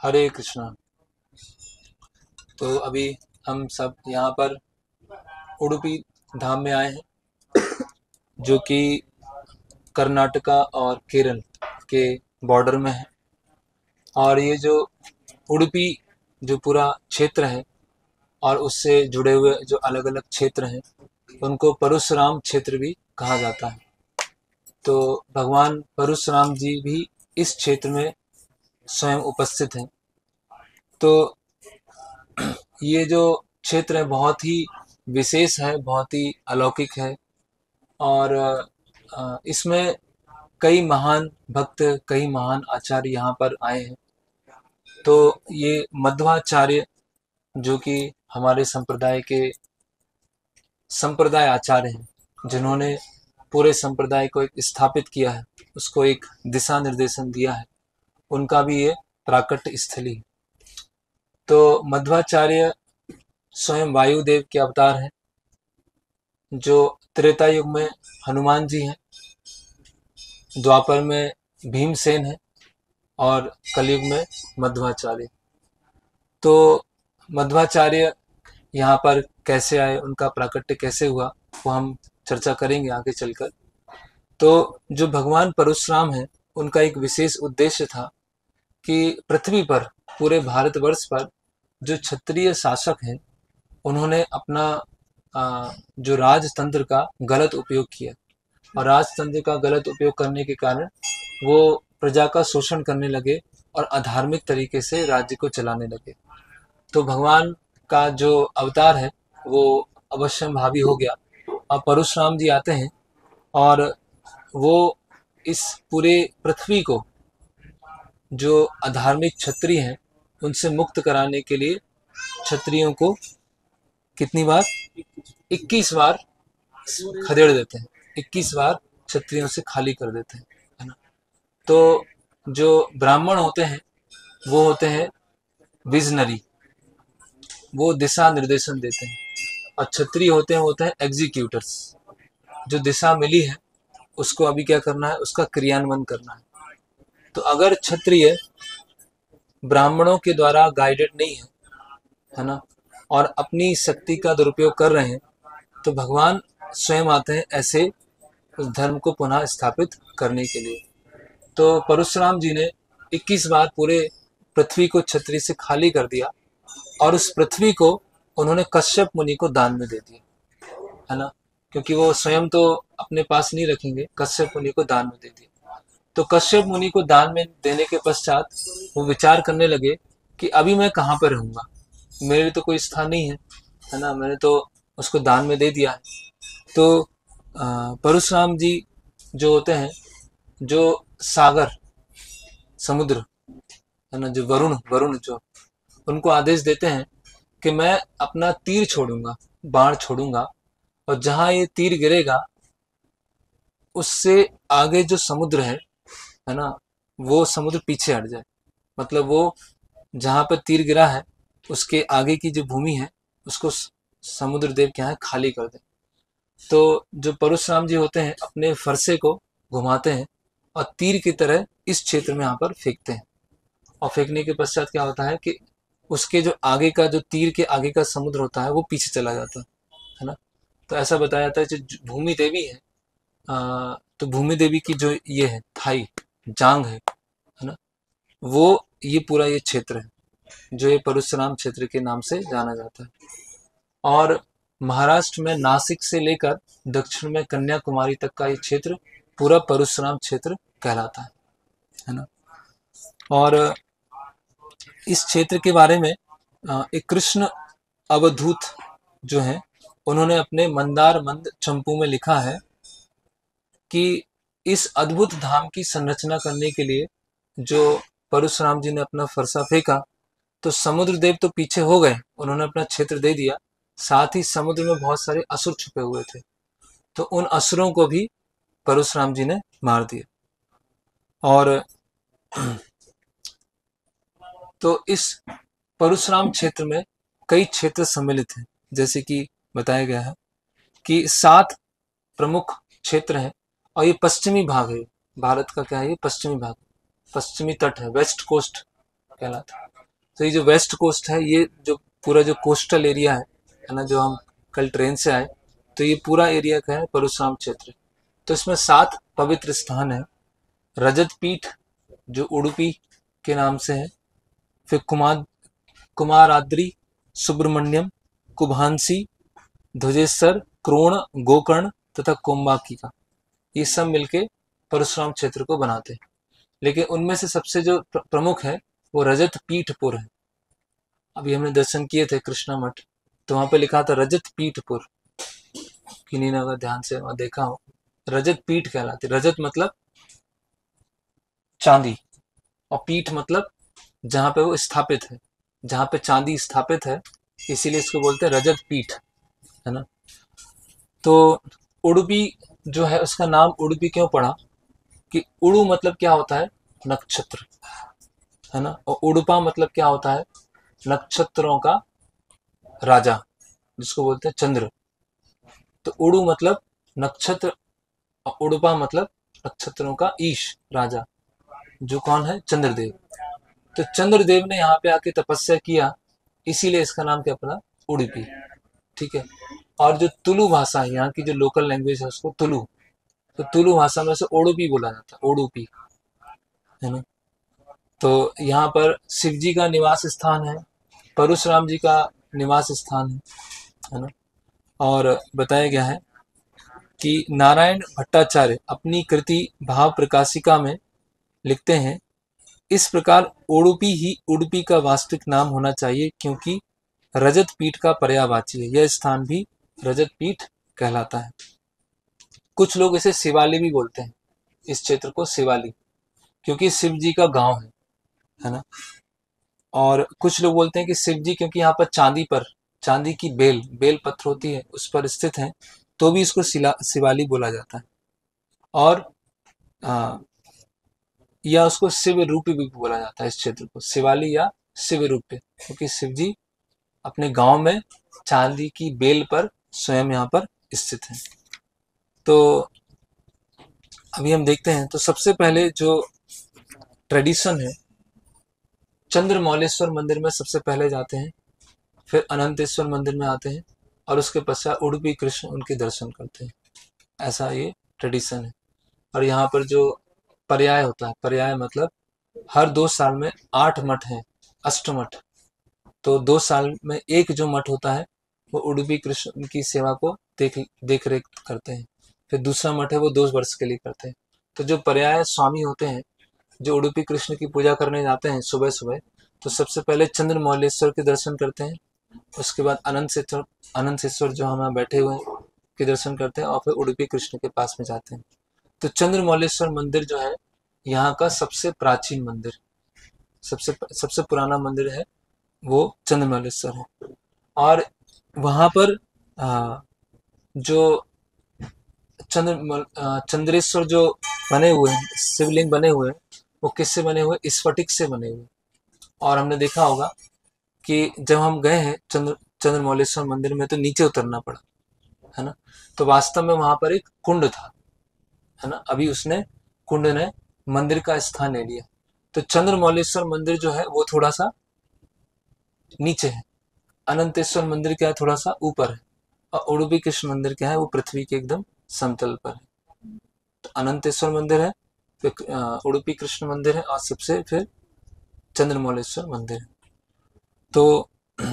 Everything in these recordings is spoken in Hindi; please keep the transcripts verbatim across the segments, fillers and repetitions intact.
हरे कृष्णा। तो अभी हम सब यहाँ पर उडुपी धाम में आए हैं, जो कि कर्नाटका और केरल के बॉर्डर में है। और ये जो उडुपी जो पूरा क्षेत्र है और उससे जुड़े हुए जो अलग अलग क्षेत्र हैं, उनको परशुराम क्षेत्र भी कहा जाता है। तो भगवान परशुराम जी भी इस क्षेत्र में स्वयं उपस्थित हैं। तो ये जो क्षेत्र है बहुत ही विशेष है, बहुत ही अलौकिक है। और अ, इसमें कई महान भक्त, कई महान आचार्य यहाँ पर आए हैं। तो ये मध्वाचार्य जो कि हमारे संप्रदाय के संप्रदाय आचार्य हैं, जिन्होंने पूरे संप्रदाय को एक स्थापित किया है, उसको एक दिशा निर्देशन दिया है, उनका भी ये प्राकट्य स्थली है। तो मध्वाचार्य स्वयं वायुदेव के अवतार हैं, जो त्रेता युग में हनुमान जी हैं, द्वापर में भीमसेन है और कलयुग में मध्वाचार्य। तो मध्वाचार्य यहाँ पर कैसे आए, उनका प्राकट्य कैसे हुआ, वो हम चर्चा करेंगे आगे चलकर। तो जो भगवान परशुराम हैं, उनका एक विशेष उद्देश्य था कि पृथ्वी पर, पूरे भारतवर्ष पर जो क्षत्रिय शासक हैं, उन्होंने अपना आ, जो राजतंत्र का गलत उपयोग किया, और राजतंत्र का गलत उपयोग करने के कारण वो प्रजा का शोषण करने लगे और अधार्मिक तरीके से राज्य को चलाने लगे। तो भगवान का जो अवतार है वो अवश्यंभावी हो गया, और परशुराम जी आते हैं और वो इस पूरे पृथ्वी को, जो अधार्मिक क्षत्रिय हैं, उनसे मुक्त कराने के लिए क्षत्रियों को कितनी बार, इक्कीस बार खदेड़ देते हैं, इक्कीस बार क्षत्रियों से खाली कर देते हैं, है ना। तो जो ब्राह्मण होते हैं वो होते हैं विजनरी, वो दिशा निर्देशन देते हैं, और क्षत्रिय होते हैं वो होते हैं एग्जीक्यूटर्स, जो दिशा मिली है उसको अभी क्या करना है, उसका क्रियान्वयन करना है। तो अगर क्षत्रिय ब्राह्मणों के द्वारा गाइडेड नहीं है, है ना, और अपनी शक्ति का दुरुपयोग कर रहे हैं, तो भगवान स्वयं आते हैं ऐसे उस धर्म को पुनः स्थापित करने के लिए। तो परशुराम जी ने इक्कीस बार पूरे पृथ्वी को क्षत्रिय से खाली कर दिया, और उस पृथ्वी को उन्होंने कश्यप मुनि को दान में दे दिया, है ना, क्योंकि वो स्वयं तो अपने पास नहीं रखेंगे, कश्यप मुनि को दान में दे दिया। तो कश्यप मुनि को दान में देने के पश्चात वो विचार करने लगे कि अभी मैं कहाँ पर रहूंगा, मेरे तो कोई स्थान नहीं है, है ना, मैंने तो उसको दान में दे दिया है। तो परशुराम जी जो होते हैं, जो सागर, समुद्र, है ना, जो वरुण वरुण जो उनको आदेश देते हैं कि मैं अपना तीर छोड़ूंगा, बाण छोड़ूंगा, और जहां ये तीर गिरेगा उससे आगे जो समुद्र है है ना, वो समुद्र पीछे हट जाए। मतलब वो जहां पर तीर गिरा है उसके आगे की जो भूमि है उसको समुद्र देव क्या है, खाली कर दे। तो जो परशुराम जी होते हैं अपने फरसे को घुमाते हैं और तीर की तरह इस क्षेत्र में यहाँ पर फेंकते हैं, और फेंकने के पश्चात क्या होता है कि उसके जो आगे का, जो तीर के आगे का समुद्र होता है वो पीछे चला जाता है, है ना। तो ऐसा बताया जाता है जो भूमि देवी है, आ, तो भूमि देवी की जो ये है थाई, जांग है है ना, वो ये पूरा ये क्षेत्र है जो ये परशुराम क्षेत्र के नाम से जाना जाता है। और महाराष्ट्र में नासिक से लेकर दक्षिण में कन्याकुमारी तक का ये क्षेत्र पूरा परशुराम क्षेत्र कहलाता है, है ना। और इस क्षेत्र के बारे में एक कृष्ण अवधूत जो है, उन्होंने अपने मंदार मंद चंपू में लिखा है कि इस अद्भुत धाम की संरचना करने के लिए जो परशुराम जी ने अपना फरसा फेंका, तो समुद्र देव तो पीछे हो गए, उन्होंने अपना क्षेत्र दे दिया, साथ ही समुद्र में बहुत सारे असुर छुपे हुए थे, तो उन असुरों को भी परशुराम जी ने मार दिया। और तो इस परशुराम क्षेत्र में कई क्षेत्र सम्मिलित हैं, जैसे कि बताया गया है कि सात प्रमुख क्षेत्र हैं, और ये पश्चिमी भाग है भारत का, क्या है, ये पश्चिमी भाग, पश्चिमी तट है, वेस्ट कोस्ट कहलाता है। तो ये जो वेस्ट कोस्ट है, ये जो पूरा जो कोस्टल एरिया है है ना, जो हम कल ट्रेन से आए, तो ये पूरा एरिया का है परशुराम क्षेत्र। तो इसमें सात पवित्र स्थान है। रजत पीठ जो उडुपी के नाम से है, फिर कुमार कुमाराद्रि, सुब्रमण्यम, कुभांसी, ध्वजेश्वर, क्रोण, गोकर्ण तथा कोम्बाकी का, ये सब मिलके परशुराम क्षेत्र को बनाते हैं। लेकिन उनमें से सबसे जो प्रमुख है वो रजत पीठपुर है। अभी हमने दर्शन किए थे कृष्णा मठ, तो वहां पे लिखा था रजत पीठपुर, किन्हीं ने अगर ध्यान से वहां देखा हो, रजत पीठ कहलाती। रजत मतलब चांदी, और पीठ मतलब जहां पे वो स्थापित है, जहां पे चांदी स्थापित है, इसीलिए इसको बोलते हैं रजत पीठ, है ना। तो उडुपी जो है, उसका नाम उडुपी क्यों पड़ा, कि उड़ु मतलब क्या होता है, नक्षत्र, है ना, और उडुपा मतलब क्या होता है, नक्षत्रों का राजा, जिसको बोलते हैं चंद्र। तो उड़ु मतलब नक्षत्र, और उडुपा मतलब नक्षत्रों का ईश, राजा, जो कौन है, चंद्रदेव। तो चंद्रदेव ने यहाँ पे आके तपस्या किया, इसीलिए इसका नाम क्या पड़ा, उडुपी। ठीक है। और जो तुलु भाषा है, यहाँ की जो लोकल लैंग्वेज है उसको तुलु, तो तुलु भाषा में से ओडुपी बोला जाता है, ओडुपी, है ना। तो यहाँ पर शिव जी का निवास स्थान है, परशुराम जी का निवास स्थान है, है ना। और बताया गया है कि नारायण भट्टाचार्य अपनी कृति भाव प्रकाशिका में लिखते हैं, इस प्रकार ओडुपी ही उडुपी का वास्तविक नाम होना चाहिए, क्योंकि रजत पीठ का पर्यायवाची है, यह स्थान भी रजत पीठ कहलाता है। कुछ लोग इसे शिवाली भी बोलते हैं, इस क्षेत्र को शिवाली, क्योंकि शिव जी का गांव है, है ना। और कुछ लोग बोलते हैं कि शिव जी क्योंकि यहाँ पर चांदी पर, चांदी की बेल बेल पत्र होती है, उस पर स्थित है, तो भी इसको शिवाली बोला जाता है। और आ, या उसको शिव रूप भी बोला जाता है, इस क्षेत्र को शिवाली या शिव रूप, क्योंकि शिव जी अपने गांव में चांदी की बेल पर स्वयं यहाँ पर स्थित है। तो अभी हम देखते हैं, तो सबसे पहले जो ट्रेडिशन है, चंद्रमौलेश्वर मंदिर में सबसे पहले जाते हैं, फिर अनंतेश्वर मंदिर में आते हैं, और उसके पश्चात उडुपी कृष्ण उनके दर्शन करते हैं। ऐसा ये ट्रेडिशन है। और यहाँ पर जो पर्याय होता है, पर्याय मतलब हर दो साल में आठ मठ हैं, अष्टमठ, तो दो साल में एक जो मठ होता है वो उडुपी कृष्ण की सेवा को देख देख रेख करते हैं। फिर दूसरा मठ है वो दो वर्ष के लिए करते हैं। तो जो पर्याय स्वामी होते हैं, जो उडुपी कृष्ण की पूजा करने जाते हैं सुबह सुबह, तो सबसे पहले चंद्रमौलेश्वर के दर्शन करते हैं, उसके बाद अनंतेश्वर अनंतेश्वर जो हम बैठे हुए हैं के दर्शन करते हैं, और फिर उडुपी कृष्ण के पास में जाते हैं। तो चंद्रमौलेश्वर मंदिर जो है यहाँ का सबसे प्राचीन मंदिर, सबसे सबसे पुराना मंदिर है वो चंद्रमौलेश्वर है। और वहां पर आ, जो चंद्र चंद्रेश्वर जो बने हुए हैं, शिवलिंग बने हुए हैं, वो किससे बने हुए, स्फटिक से बने हुए। और हमने देखा होगा कि जब हम गए हैं चंद्र चंद्रमौलेश्वर मंदिर में, तो नीचे उतरना पड़ा, है ना। तो वास्तव में वहां पर एक कुंड था, है ना। अभी उसने कुंड ने मंदिर का स्थान ले लिया। तो चंद्रमौलेश्वर मंदिर जो है वो थोड़ा सा नीचे है, अनंतेश्वर मंदिर क्या है, थोड़ा सा ऊपर है, और उडुपी कृष्ण मंदिर क्या है, वो पृथ्वी के एकदम समतल पर है। तो अनंतेश्वर मंदिर है, फिर उडुपी कृष्ण मंदिर है, और सबसे फिर चंद्रमौलेश्वर मंदिर है। तो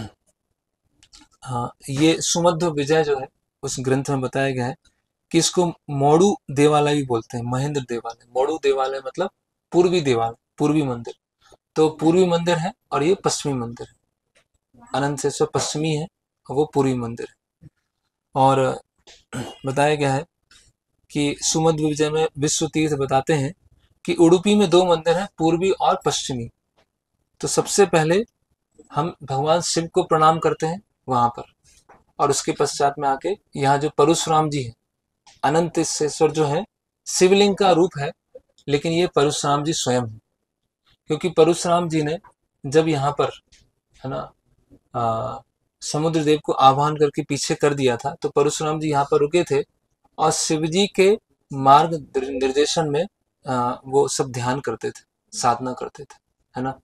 हाँ, ये सुमध्व विजय जो है उस ग्रंथ में बताया गया है कि इसको मोड़ू देवालय भी बोलते हैं, महेंद्र देवालय। मोड़ू देवालय मतलब पूर्वी देवालय, पूर्वी मंदिर। तो पूर्वी मंदिर है और ये पश्चिमी मंदिर है। अनंतेश्वर पश्चिमी है और वो पूर्वी मंदिर है। और बताया गया है कि सुमध्व विजय में विश्व तीर्थ बताते हैं कि उडुपी में दो मंदिर हैं, पूर्वी और पश्चिमी। तो सबसे पहले हम भगवान शिव को प्रणाम करते हैं वहां पर, और उसके पश्चात में आके यहाँ जो परशुराम जी है, अनंतेश्वर जो है शिवलिंग का रूप है, लेकिन ये परशुराम जी स्वयं है। क्योंकि परशुराम जी ने जब यहाँ पर, है ना, आ, समुद्र देव को आह्वान करके पीछे कर दिया था, तो परशुराम जी यहाँ पर रुके थे, और शिव जी के मार्ग निर्देशन में आ, वो सब ध्यान करते थे, साधना करते थे, है ना।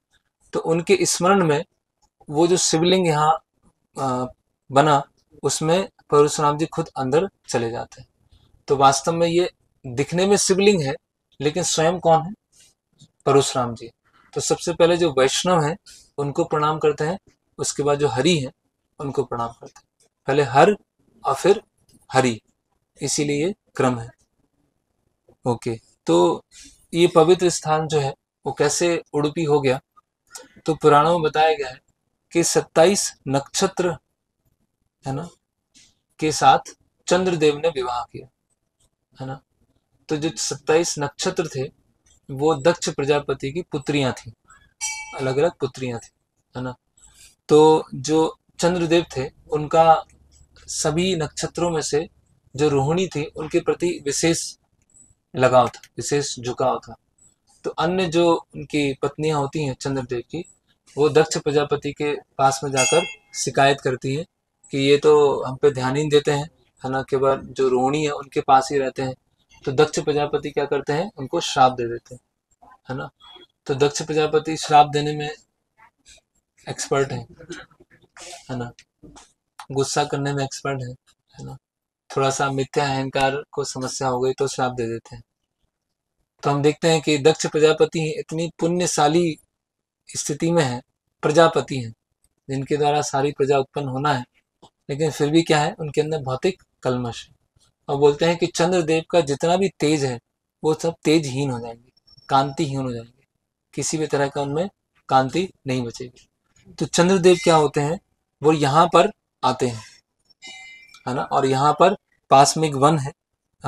तो उनके स्मरण में वो जो शिवलिंग यहाँ अ, बना, उसमें परशुराम जी खुद अंदर चले जाते हैं। तो वास्तव में ये दिखने में शिवलिंग है, लेकिन स्वयं कौन है? परशुराम जी। तो सबसे पहले जो वैष्णव हैं उनको प्रणाम करते हैं, उसके बाद जो हरि हैं उनको प्रणाम करते हैं। पहले हर और फिर हरि, इसीलिए ये क्रम है। ओके, तो ये पवित्र स्थान जो है वो कैसे उडुपी हो गया? तो पुराणों में बताया गया है कि सत्ताईस नक्षत्र है ना के साथ चंद्रदेव ने विवाह किया, है ना। तो जो सत्ताईस नक्षत्र थे वो दक्ष प्रजापति की पुत्रियां थी, अलग अलग पुत्रियां थी, है ना। तो जो चंद्रदेव थे उनका सभी नक्षत्रों में से जो रोहिणी थी उनके प्रति विशेष लगाव था, विशेष झुकाव था। तो अन्य जो उनकी पत्नियां होती हैं चंद्रदेव की, वो दक्ष प्रजापति के पास में जाकर शिकायत करती हैं कि ये तो हम पे ध्यान ही नहीं देते हैं, है ना, केवल जो रोहिणी है उनके पास ही रहते हैं। तो दक्ष प्रजापति क्या करते हैं, उनको श्राप दे देते हैं, है ना। तो दक्ष प्रजापति श्राप देने में एक्सपर्ट है है ना, गुस्सा करने में एक्सपर्ट है है ना। थोड़ा सा मिथ्या अहंकार को समस्या हो गई तो श्राप दे देते हैं। तो हम देखते हैं कि दक्ष प्रजापति इतनी पुण्यशाली स्थिति में है, प्रजापति हैं जिनके द्वारा सारी प्रजा उत्पन्न होना है, लेकिन फिर भी क्या है, उनके अंदर भौतिक कल्मश है। और बोलते हैं कि चंद्रदेव का जितना भी तेज है वो सब तेजहीन हो जाएंगे, कांतिहीन हो जाएंगे, किसी भी तरह का उनमें कांति नहीं बचेगी। तो चंद्रदेव क्या होते हैं, वो यहाँ पर आते हैं, है ना। और यहाँ पर पास में एक वन है,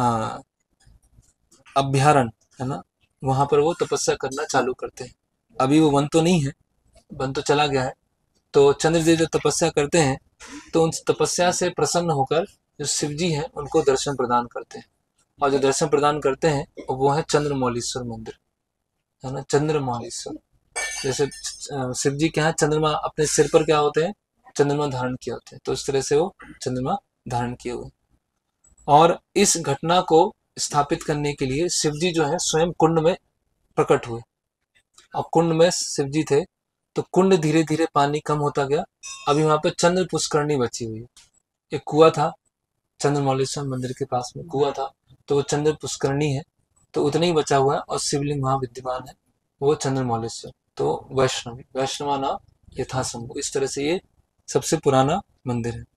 अभ्यारण्य, है ना, वहां पर वो तपस्या करना चालू करते हैं। अभी वो वन तो नहीं है, वन तो चला गया है। तो चंद्रदेव जब तपस्या करते हैं तो उन तपस्या से प्रसन्न होकर जो शिव जी हैं उनको दर्शन प्रदान करते हैं, और जो दर्शन प्रदान करते हैं वो है चंद्रमौलीश्वर मंदिर, है ना, चंद्रमौलीश्वर। जैसे शिव जी क्या है, चंद्रमा अपने सिर पर क्या होते हैं, चंद्रमा धारण किए होते हैं, तो इस तरह से वो चंद्रमा धारण किए हुए। और इस घटना को स्थापित करने के लिए शिव जी जो है स्वयं कुंड में प्रकट हुए, और कुंड में शिव जी थे। तो कुंड धीरे धीरे पानी कम होता गया, अभी वहां पर चंद्र पुष्करणी बची हुई है। एक कुआं था चंद्रमौलीश्वर मंदिर के पास में, कुआं था, तो वो चंद्र पुष्करणी है, तो उतना ही बचा हुआ है। और शिवलिंग वहां विद्यमान है, वो चंद्रमौलीश्वर। तो वैष्णवी वैष्णवा नाम यथासंभव, इस तरह से ये सबसे पुराना मंदिर है।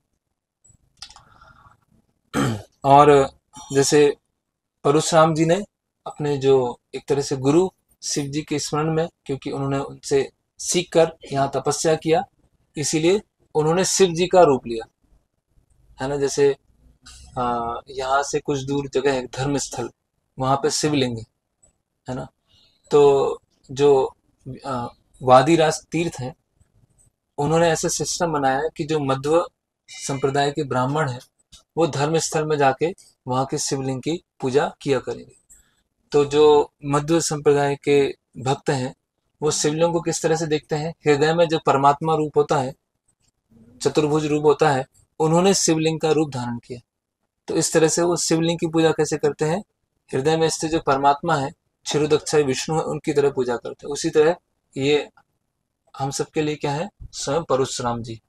और जैसे परशुराम जी ने अपने जो एक तरह से गुरु शिव जी के स्मरण में, क्योंकि उन्होंने उनसे सीख कर यहाँ तपस्या किया, इसीलिए उन्होंने शिव जी का रूप लिया, है ना। जैसे यहाँ से कुछ दूर जगह है धर्म स्थल, वहां पे शिवलिंग है, है ना। तो जो आ, वादीराज तीर्थ है, उन्होंने ऐसा सिस्टम बनाया है कि जो मध्व संप्रदाय के ब्राह्मण हैं वो धर्म स्थल में जाके वहां के शिवलिंग की पूजा किया करेंगे। तो जो मध्व संप्रदाय के भक्त हैं वो शिवलिंग को किस तरह से देखते हैं, हृदय में जो परमात्मा रूप होता है, चतुर्भुज रूप होता है, उन्होंने शिवलिंग का रूप धारण किया। तो इस तरह से वो शिवलिंग की पूजा कैसे करते हैं, हृदय में स्थित जो परमात्मा है, क्षीरोदक्षाई विष्णु है, उनकी तरह पूजा करते हैं। उसी तरह ये हम सबके लिए क्या है, स्वयं परशुराम जी।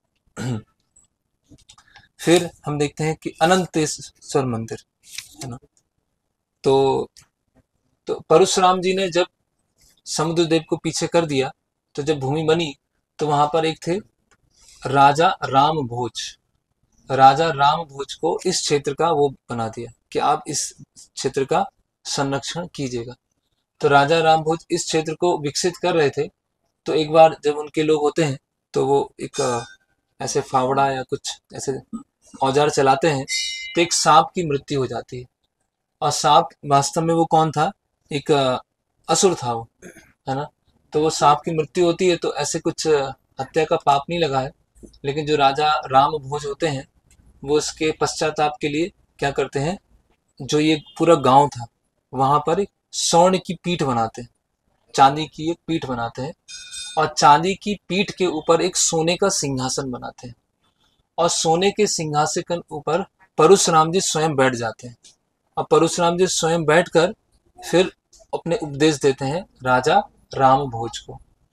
फिर हम देखते हैं कि अनंतेश्वर मंदिर, है ना। तो तो परशुराम जी ने जब समुद्रदेव को पीछे कर दिया, तो जब भूमि बनी तो वहां पर एक थे राजा राम भोज। राजा राम भोज को इस क्षेत्र का वो बना दिया कि आप इस क्षेत्र का संरक्षण कीजिएगा। तो राजा राम भोज इस क्षेत्र को विकसित कर रहे थे। तो एक बार जब उनके लोग होते हैं तो वो एक ऐसे फावड़ा या कुछ ऐसे औजार चलाते हैं, तो एक सांप की मृत्यु हो जाती है। और सांप वास्तव में वो कौन था, एक असुर था वो, है ना। तो वो सांप की मृत्यु होती है, तो ऐसे कुछ हत्या का पाप नहीं लगा है, लेकिन जो राजा राम भोज होते हैं वो उसके पश्चाताप के लिए क्या करते हैं, जो ये पूरा गांव था वहां पर एक स्वर्ण की पीठ बनाते हैं, चांदी की एक पीठ बनाते हैं, और चांदी की पीठ के ऊपर एक सोने का सिंहासन बनाते हैं, और सोने के सिंहासन के ऊपर परशुराम जी स्वयं बैठ जाते हैं। और परशुराम जी स्वयं बैठकर फिर अपने उपदेश देते हैं राजा राम भोज को। तो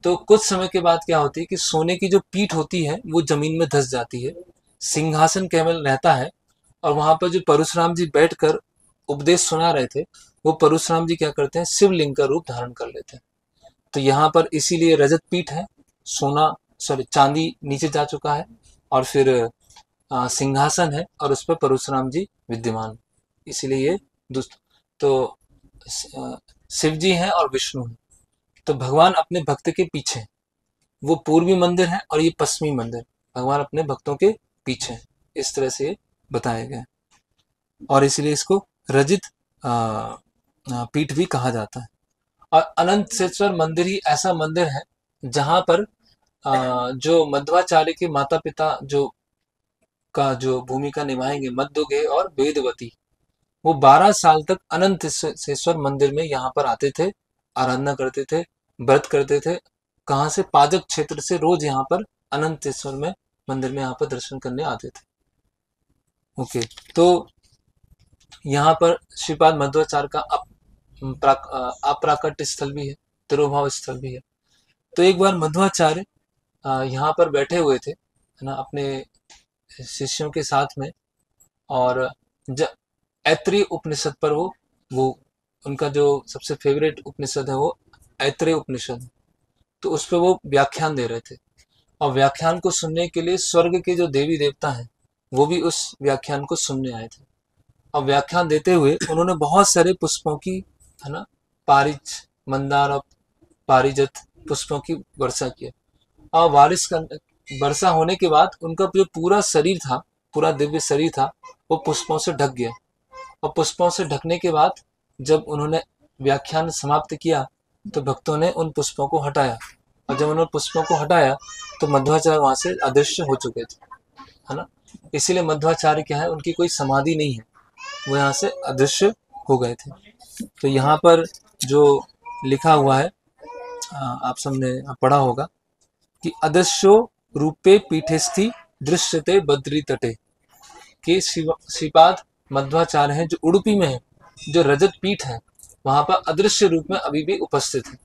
तो कुछ समय के बाद क्या होती है कि सोने की जो पीठ होती है वो जमीन में धंस जाती है, सिंहासन केवल रहता है, और वहां पर जो परशुराम जी बैठकर उपदेश सुना रहे थे, वो परशुराम जी क्या करते हैं, शिवलिंग का रूप धारण कर लेते हैं। तो यहाँ पर इसीलिए रजत पीठ है, सोना सॉरी चांदी नीचे जा चुका है, और फिर आ, सिंहासन है और उस पर परशुराम जी विद्यमान, इसीलिए ये दुष्ट। तो आ, शिव जी हैं और विष्णु हैं। तो भगवान अपने भक्त के पीछे, वो पूर्वी मंदिर है और ये पश्चिमी मंदिर, भगवान अपने भक्तों के पीछे है। इस तरह से बताया गया, और इसलिए इसको रजित आ, आ, पीठ भी कहा जाता है। और अनंतेश्वर मंदिर ही ऐसा मंदिर है जहां पर आ, जो मध्वाचार्य के माता पिता जो का जो भूमिका निभाएंगे, मध्वगे और वेदवती, वो बारह साल तक अनंतेश्वर मंदिर में यहाँ पर आते थे, आराधना करते थे, व्रत करते थे। कहाँ से? पाजक क्षेत्र से रोज यहाँ पर अनंतेश्वर में मंदिर में यहाँ पर दर्शन करने आते थे। ओके, तो यहाँ पर श्रीपाद मध्वाचार्य का अप्राकट स्थल भी है, तिरुभाव स्थल भी है। तो एक बार मध्वाचार्य यहाँ पर बैठे हुए थे, है ना, अपने शिष्यों के साथ में, और जब ऐत्रेय उपनिषद पर वो वो उनका जो सबसे फेवरेट उपनिषद है वो ऐत्रेय उपनिषद, तो उस पर वो व्याख्यान दे रहे थे। और व्याख्यान को सुनने के लिए स्वर्ग के जो देवी देवता हैं वो भी उस व्याख्यान को सुनने आए थे। और व्याख्यान देते हुए उन्होंने बहुत सारे पुष्पों की, है ना, पारिज मंदार और पारिजत पुष्पों की वर्षा की। और बारिश का वर्षा होने के बाद उनका जो पूरा शरीर था, पूरा दिव्य शरीर था, वो पुष्पों से ढक गया। और पुष्पों से ढकने के बाद जब उन्होंने व्याख्यान समाप्त किया तो भक्तों ने उन पुष्पों को हटाया, और जब उन्होंने पुष्पों को हटाया तो मध्वाचार्य वहां से अदृश्य हो चुके थे, है ना। इसीलिए मध्वाचार्य क्या है, उनकी कोई समाधि नहीं है, वो यहाँ से अदृश्य हो गए थे। तो यहाँ पर जो लिखा हुआ है, आप सबने पढ़ा होगा कि अदृश्यो रूपे पीठेस्थि दृश्यते बद्री तटे, के श्रीपाद मध्वाचार्य हैं जो उडुपी में है, जो रजत पीठ है वहां पर अदृश्य रूप में अभी भी उपस्थित है,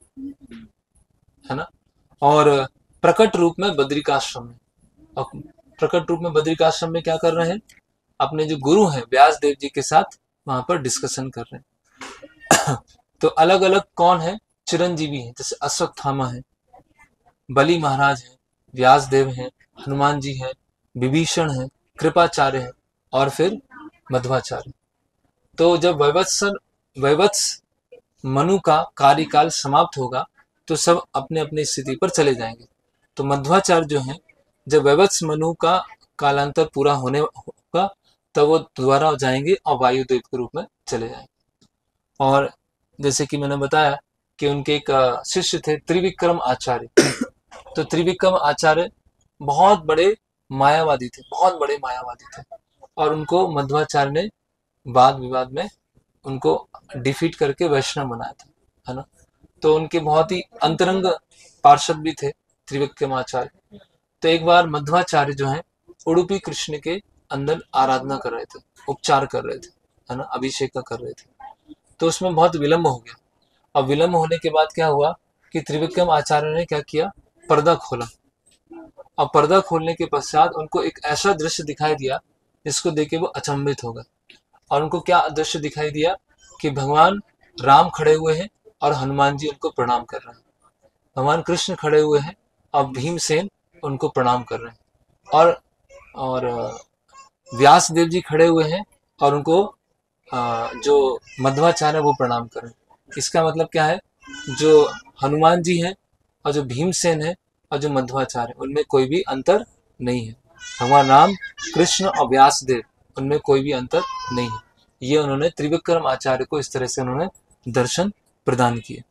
है ना। और प्रकट रूप में बद्रिकाश्रम में, और प्रकट रूप में बद्रिकाश्रम में क्या कर रहे हैं, अपने जो गुरु हैं व्यास देव जी के साथ वहां पर डिस्कशन कर रहे हैं। तो अलग अलग कौन है, चिरंजीवी हैं, जैसे अश्वत्थामा है, बलि महाराज हैं, व्यास देव हैं, हनुमान जी हैं, विभीषण हैं, कृपाचार्य हैं, और फिर मध्वाचार्य। तो जब वैवत्स वैवत्स मनु का कार्यकाल समाप्त होगा तो सब अपने अपनी स्थिति पर चले जाएंगे। तो मध्वाचार्य जो हैं, जब वैवत्स मनु का कालांतर पूरा होने होगा तब वो दोबारा जाएंगे और वायुदेव के रूप में चले जाएंगे। और जैसे कि मैंने बताया कि उनके एक शिष्य थे त्रिविक्रम आचार्य। तो त्रिविक्रम आचार्य बहुत बड़े मायावादी थे, बहुत बड़े मायावादी थे, और उनको मध्वाचार्य ने वाद विवाद में उनको डिफीट करके वैष्णव बनाया था, है ना। तो उनके बहुत ही अंतरंग पार्षद भी थे त्रिविक्रमाचार्य। तो एक बार मध्वाचार्य जो है उडुपी कृष्ण के अंदर आराधना कर रहे थे, उपचार कर रहे थे, है ना, अभिषेक कर रहे थे। तो उसमें बहुत विलंब हो गया, और विलंब होने के बाद क्या हुआ कि त्रिविक्रम आचार्य ने क्या किया, पर्दा खोला। और पर्दा खोलने के पश्चात उनको एक ऐसा दृश्य दिखाई दिया जिसको देख के वो अचंभित हो गए। और उनको क्या दृश्य दिखाई दिया कि भगवान राम खड़े हुए हैं और हनुमान जी उनको प्रणाम कर रहे हैं, भगवान कृष्ण खड़े हुए हैं और भीमसेन उनको प्रणाम कर रहे हैं, और और व्यास देव जी खड़े हुए हैं और उनको जो मध्वाचार्य वो प्रणाम कर रहे हैं। इसका मतलब क्या है, जो हनुमान जी हैं और जो भीमसेन है और जो मध्वाचार्य, उनमें कोई भी अंतर नहीं है। भगवान राम, कृष्ण और व्यास देव, उनमें कोई भी अंतर नहीं है। ये उन्होंने त्रिविक्रम आचार्य को इस तरह से उन्होंने दर्शन प्रदान किए।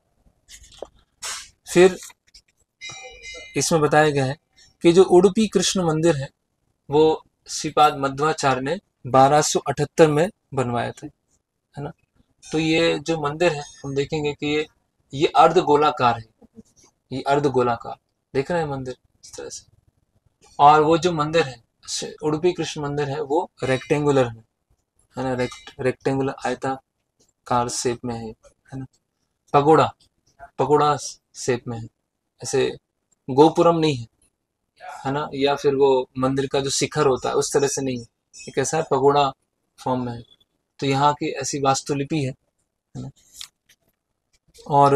फिर इसमें बताया गया है कि जो उडुपी कृष्ण मंदिर है वो श्रीपाद मध्वाचार्य ने बारह सौ अठहत्तर में बनवाया था, है ना। तो ये जो मंदिर है हम देखेंगे कि ये ये अर्ध गोलाकार है, ये अर्ध गोलाकार देख रहे हैं मंदिर इस तरह से। और वो जो मंदिर है उडुपी कृष्ण मंदिर है वो रेक्टेंगुलर है, है ना, रेक्ट रेक्टेंगुलर आयताकार शेप में है, है ना, पगोड़ा पगोड़ा शेप में है। ऐसे गोपुरम नहीं है, है ना, या फिर वो मंदिर का जो शिखर होता है उस तरह से नहीं है, ये कैसा है, पगोड़ा फॉर्म में है। तो यहाँ की ऐसी वास्तुलिपि है, है ना। और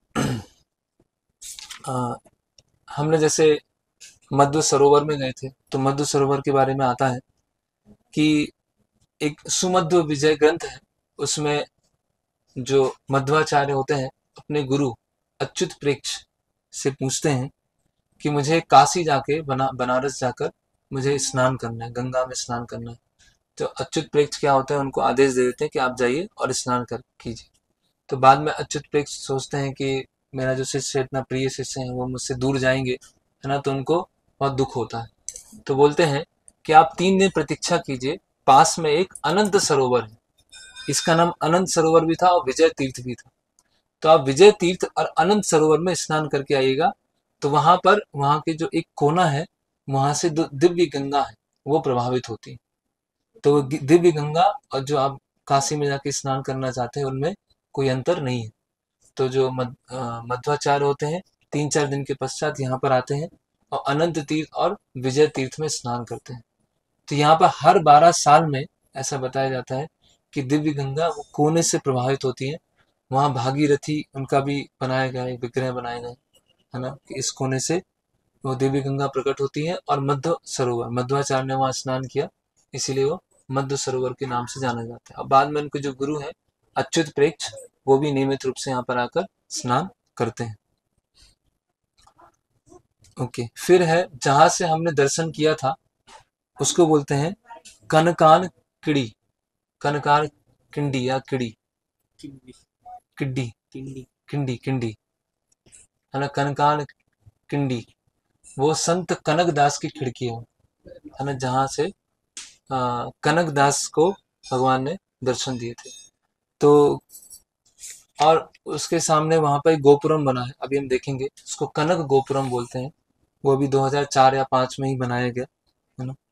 आ, हमने जैसे मध्व सरोवर में गए थे, तो मध्व सरोवर के बारे में आता है कि एक सुमध्व विजय ग्रंथ है, उसमें जो मध्वाचार्य होते हैं अपने गुरु अच्युत प्रेक्ष से पूछते हैं कि मुझे काशी जाके बना बनारस जाकर मुझे स्नान करना है, गंगा में स्नान करना है। तो अच्युत प्रेक्ष क्या होते हैं, उनको आदेश दे देते हैं कि आप जाइए और स्नान कर कीजिए। तो बाद में अच्युत प्रेक्ष सोचते हैं कि मेरा जो शिष्य इतना प्रिय शिष्य है वो मुझसे दूर जाएंगे, है ना, तो उनको बहुत दुख होता है। तो बोलते हैं कि आप तीन दिन प्रतीक्षा कीजिए, पास में एक अनंत सरोवर है, इसका नाम अनंत सरोवर भी था और विजय तीर्थ भी था। तो आप विजय तीर्थ और अनंत सरोवर में स्नान करके आइएगा, तो वहां पर वहां के जो एक कोना है वहां से दो दिव्य गंगा है वो प्रभावित होती है। तो वो गि- दिव्य गंगा और जो आप काशी में जाके स्नान करना चाहते हैं उनमें कोई अंतर नहीं है। तो जो मध, अ, मध्वाचार्य होते हैं तीन चार दिन के पश्चात यहाँ पर आते हैं और अनंत तीर्थ और विजय तीर्थ में स्नान करते हैं। तो यहाँ पर हर बारह साल में ऐसा बताया जाता है कि दिव्य गंगा वो कोने से प्रभावित होती है। वहाँ भागीरथी उनका भी बनाया गया है, विग्रह बनाए गए, है ना, कि इस कोने से वो देवी गंगा प्रकट होती है। और मध्व सरोवर, मध्वाचार्य ने वहाँ स्नान किया, इसीलिए वो मध्व सरोवर के नाम से जाना जाता है। और बाद में उनके जो गुरु हैं अच्युत प्रेक्ष, वो भी नियमित रूप से यहाँ पर आकर स्नान करते हैं। ओके, फिर है जहां से हमने दर्शन किया था उसको बोलते हैं कनकान किड़ी, कनकान किंडी या किड़ी, किंडी किड्डी, किंडी किंडी किंडी, है ना, कनकान किंडी, वो संत कनक दास की खिड़की है, है ना, जहाँ से आ, कनक दास को भगवान ने दर्शन दिए थे। तो और उसके सामने वहां पर एक गोपुरम बना है, अभी हम देखेंगे, उसको कनक गोपुरम बोलते हैं। वो भी दो हज़ार चार या पाँच में ही बनाया गया, है ना।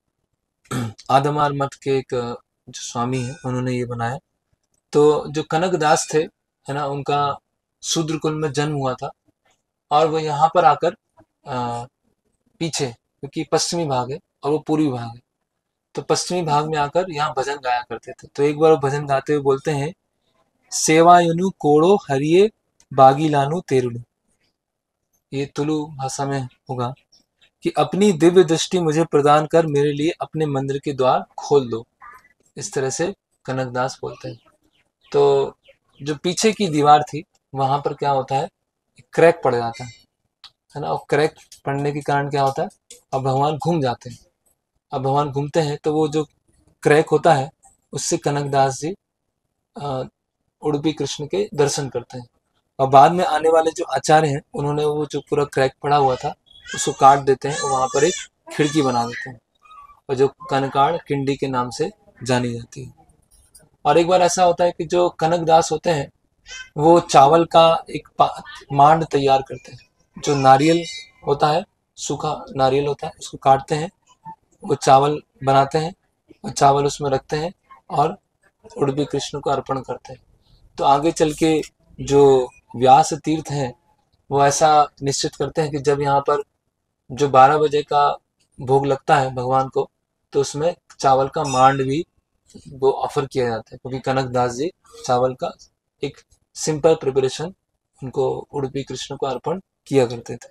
आदमार मठ के एक अ, जो स्वामी है उन्होंने ये बनाया। तो जो कनक दास थे, है ना, उनका शूद्र कुल में जन्म हुआ था और वो यहाँ पर आकर अ, पीछे, क्योंकि पश्चिमी भाग है और वो पूर्वी भाग है, तो पश्चिमी भाग में आकर यहाँ भजन गाया करते थे। तो एक बार वो भजन गाते हुए बोलते हैं, सेवायुनु कोड़ो हरिये बागी लानु तेरुनु, ये तुलु भाषा में होगा कि अपनी दिव्य दृष्टि मुझे प्रदान कर मेरे लिए अपने मंदिर के द्वार खोल दो। इस तरह से कनकदास बोलते हैं। तो जो पीछे की दीवार थी वहां पर क्या होता है, क्रैक पड़ जाता है है ना, और क्रैक पड़ने के कारण क्या होता है, अब भगवान घूम जाते हैं। अब भगवान घूमते हैं तो वो जो क्रैक होता है उससे कनकदास जी अ, उडुपी कृष्ण के दर्शन करते हैं। और बाद में आने वाले जो आचार्य हैं उन्होंने वो जो पूरा क्रैक पड़ा हुआ था उसको काट देते हैं और वहां पर एक खिड़की बना देते हैं, और जो कनकाड़ किंडी के नाम से जानी जाती है। और एक बार ऐसा होता है कि जो कनकदास होते हैं वो चावल का एक मांड तैयार करते हैं। जो नारियल होता है, सूखा नारियल होता है, उसको काटते हैं, वो चावल बनाते हैं और चावल उसमें रखते हैं और उडुपी कृष्ण को अर्पण करते हैं। तो आगे चल के जो व्यास तीर्थ हैं वो ऐसा निश्चित करते हैं कि जब यहाँ पर जो बारह बजे का भोग लगता है भगवान को, तो उसमें चावल का मांड भी वो ऑफर किया जाता है, क्योंकि कनक दास जी चावल का एक सिंपल प्रिपरेशन उनको उडुपी कृष्ण को अर्पण किया करते थे।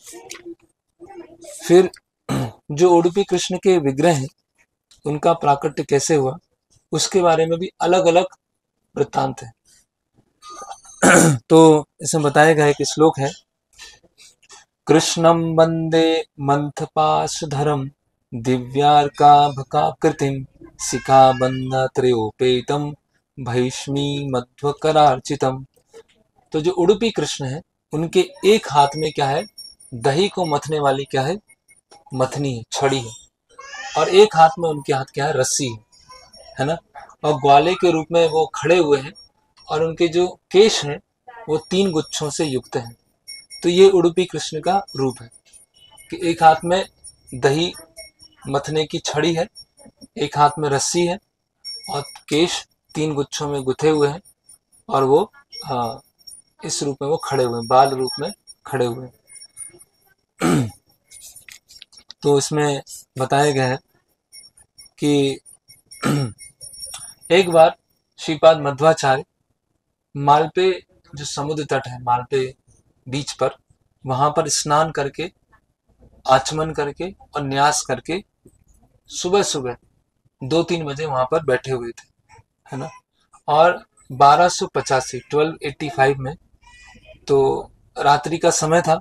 फिर जो उडुपी कृष्ण के विग्रह हैं उनका प्राकट्य कैसे हुआ उसके बारे में भी अलग अलग वृत्तांत है। तो इसमें बताया गया एक श्लोक है, कृष्णं वंदे मंथपाशधरम दिव्यार्काभकाकृतिम शिखाबन्धत्रयोपेतम भैष्मी मध्वकरार्चितम। तो जो उडुपी कृष्ण है उनके एक हाथ में क्या है, दही को मथने वाली क्या है, मथनी है, छड़ी है, और एक हाथ में उनके हाथ क्या है, रस्सी है, है ना। और ग्वाले के रूप में वो खड़े हुए हैं और उनके जो केश हैं वो तीन गुच्छों से युक्त हैं। तो ये उडुपी कृष्ण का रूप है कि एक हाथ में दही मथने की छड़ी है, एक हाथ में रस्सी है और केश तीन गुच्छों में गुथे हुए हैं, और वो आ, इस रूप में वो खड़े हुए हैं, बाल रूप में खड़े हुए हैं। तो इसमें बताया गया है कि एक बार श्रीपाद मध्वाचार्य मालपे, जो समुद्र तट है मालपे बीच पर, वहां पर स्नान करके, आचमन करके और न्यास करके सुबह सुबह दो तीन बजे वहां पर बैठे हुए थे, है ना। और बारह सौ पचासी ट्वेल्व एट्टी फाइव में तो रात्रि का समय था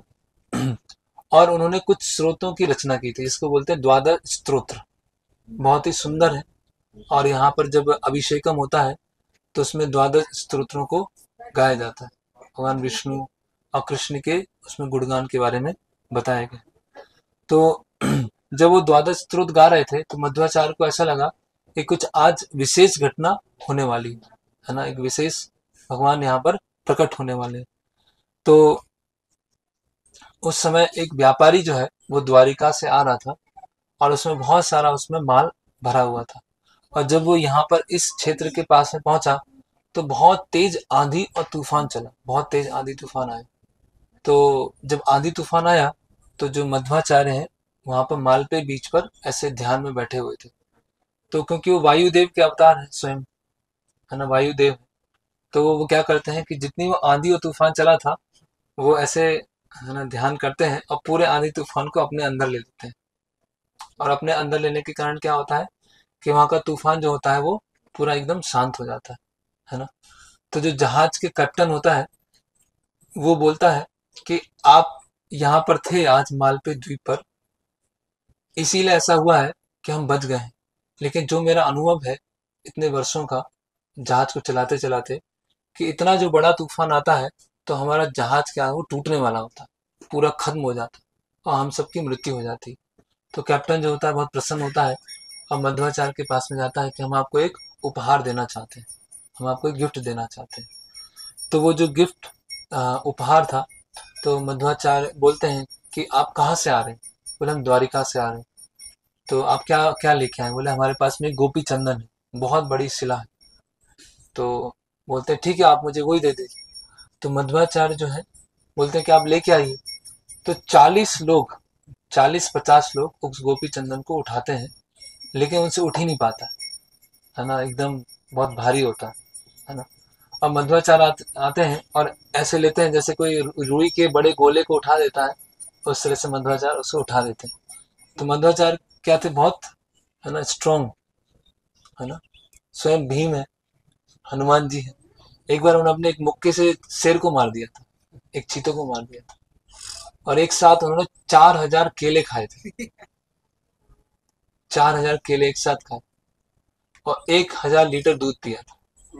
और उन्होंने कुछ स्रोतों की रचना की थी, इसको बोलते हैं द्वादश स्तोत्र। बहुत ही सुंदर है। और यहाँ पर जब अभिषेकम होता है तो उसमें द्वादश स्तोत्रों को गाया जाता है, भगवान विष्णु और कृष्ण के उसमें गुणगान के बारे में बताया गया। तो जब वो द्वादश स्तोत्र गा रहे थे तो मध्वाचार्य को ऐसा लगा कि कुछ आज विशेष घटना होने वाली है, है ना, एक विशेष भगवान यहाँ पर प्रकट होने वाले हैं। तो उस समय एक व्यापारी जो है वो द्वारिका से आ रहा था और उसमें बहुत सारा उसमें माल भरा हुआ था। और जब वो यहाँ पर इस क्षेत्र के पास में पहुंचा तो बहुत तेज आंधी और तूफान चला, बहुत तेज आंधी तूफान आया। तो जब आंधी तूफान आया तो जो मध्वाचार्य हैं वहां पर मालपे बीच पर ऐसे ध्यान में बैठे हुए थे। तो क्योंकि वो वायुदेव के अवतार है स्वयं, है ना, वायुदेव, तो वो क्या करते हैं कि जितनी वो आंधी और तूफान चला था वो ऐसे, है ना, ध्यान करते हैं और पूरे आंधी तूफान को अपने अंदर ले लेते हैं। और अपने अंदर लेने के कारण क्या होता है कि वहां का तूफान जो होता है वो पूरा एकदम शांत हो जाता है, है ना। तो जो जहाज के कैप्टन होता है वो बोलता है कि आप यहाँ पर थे आज मालपे द्वीप पर, इसीलिए ऐसा हुआ है कि हम बच गए हैं। लेकिन जो मेरा अनुभव है इतने वर्षों का जहाज को चलाते चलाते, कि इतना जो बड़ा तूफान आता है तो हमारा जहाज क्या है वो टूटने वाला होता है, पूरा खत्म हो जाता है और हम सबकी मृत्यु हो जाती। तो कैप्टन जो होता है बहुत प्रसन्न होता है और मध्वाचार्य के पास में जाता है कि हम आपको एक उपहार देना चाहते हैं, हम आपको एक गिफ्ट देना चाहते हैं। तो वो जो गिफ्ट उपहार था, तो मध्वाचार्य बोलते हैं कि आप कहाँ से आ रहे हैं? बोले हम द्वारिका से आ रहे हैं। तो आप क्या क्या लेके आए? बोले हमारे पास में गोपी चंदन है, बहुत बड़ी शिला है। तो बोलते हैं ठीक है आप मुझे वही दे दीजिए। तो मध्वाचार्य जो है बोलते हैं कि आप लेके आइए। तो चालीस लोग, चालीस पचास लोग उस गोपी चंदन को उठाते हैं, लेकिन उनसे उठ ही नहीं पाता, है ना, एकदम बहुत भारी होता है, है ना। और मध्वाचार्य आते हैं और ऐसे लेते हैं जैसे कोई रुई के बड़े गोले को उठा देता है, उस तरह से मध्वाचार्य उसको उठा देते हैं। तो मध्वाचार्य क्या थे, बहुत, है ना, स्ट्रॉन्ग, है ना, स्वयं भीम है, हनुमान जी है। एक बार उन्होंने अपने एक मुक्के से शेर को मार दिया था, एक चीतों को मार दिया था। और एक साथ उन्होंने चार हजार केले खाए थे, चार हजार केले एक साथ खाए और एक हजार लीटर दूध पिया था।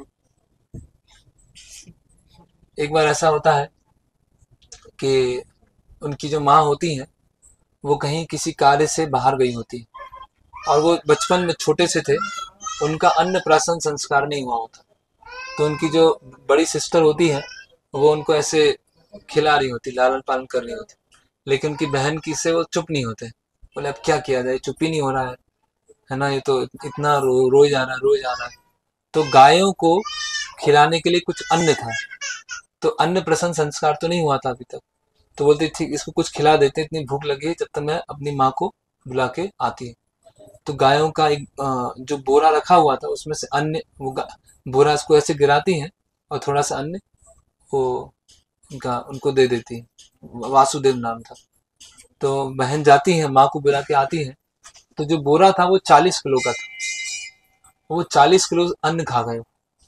एक बार ऐसा होता है कि उनकी जो माँ होती हैं वो कहीं किसी कार्य से बाहर गई होती है और वो बचपन में छोटे से थे, उनका अन्नप्राशन संस्कार नहीं हुआ होता। तो उनकी जो बड़ी सिस्टर होती है वो उनको ऐसे खिला रही होती, लालन पालन कर रही होती, लेकिन उनकी बहन की से वो चुप नहीं होते। बोले अब क्या किया जाए, चुप ही नहीं हो रहा है, है ना, ये तो इतना रो रोए जा रहा है रोए जा रहा है। तो गायों को खिलाने के लिए कुछ अन्न था, तो अन्न प्रसन संस्कार तो नहीं हुआ था अभी तक। तो बोलते ठीक इसको कुछ खिला देते, इतनी भूख लगी है जब तक मैं अपनी माँ को बुला के आती है। तो गायों का एक जो बोरा रखा हुआ था उसमें से अन्न, वो बोरा इसको ऐसे गिराती हैं और थोड़ा सा अन्न वो उनका उनको दे देती है। वासुदेव नाम था। तो बहन जाती है, माँ को बुला के आती है, तो जो बोरा था वो चालीस किलो का था, वो चालीस किलो अन्न खा गए।